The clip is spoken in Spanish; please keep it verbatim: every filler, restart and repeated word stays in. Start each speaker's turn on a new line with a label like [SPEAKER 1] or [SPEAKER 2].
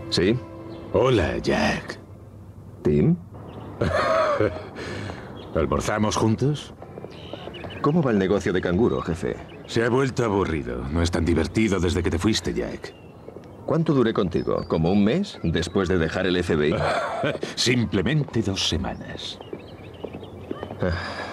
[SPEAKER 1] ¿Sí?
[SPEAKER 2] Hola, Jack.
[SPEAKER 1] ¿Tim?
[SPEAKER 2] ¿Almorzamos juntos?
[SPEAKER 1] ¿Cómo va el negocio de canguro, jefe?
[SPEAKER 2] Se ha vuelto aburrido. No es tan divertido desde que te fuiste, Jack.
[SPEAKER 1] ¿Cuánto duré contigo? ¿Como un mes después de dejar el F B I?
[SPEAKER 2] Simplemente dos semanas.
[SPEAKER 1] Ah,